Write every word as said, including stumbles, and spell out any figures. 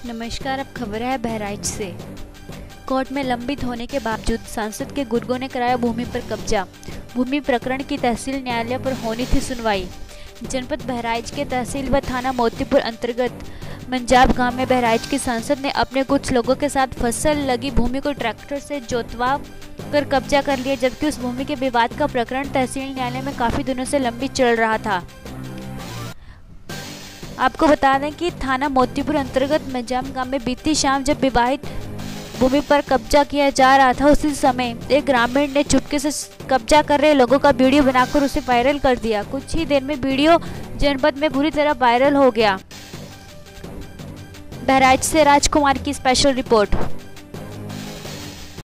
नमस्कार। अब खबर है बहराइच से। कोर्ट में लंबित होने के बावजूद सांसद के गुर्गों ने कराया भूमि पर कब्जा। भूमि प्रकरण की तहसील न्यायालय पर होनी थी सुनवाई। जनपद बहराइच के तहसील व थाना मोतीपुर अंतर्गत मंजाब गांव में बहराइच की सांसद ने अपने कुछ लोगों के साथ फसल लगी भूमि को ट्रैक्टर से जोतवा कर कब्जा कर लिया, जबकि उस भूमि के विवाद का प्रकरण तहसील न्यायालय में काफी दिनों से लंबित चल रहा था। आपको बता दें कि थाना मोतीपुर अंतर्गत मंजाब गांव में बीती शाम जब विवाहित भूमि पर कब्जा किया जा रहा था, उसी समय एक ग्रामीण ने चुपके से कब्जा कर रहे लोगों का वीडियो बनाकर उसे वायरल कर दिया। कुछ ही देर में वीडियो जनपद में बुरी तरह वायरल हो गया। बहराइच से राजकुमार की स्पेशल रिपोर्ट।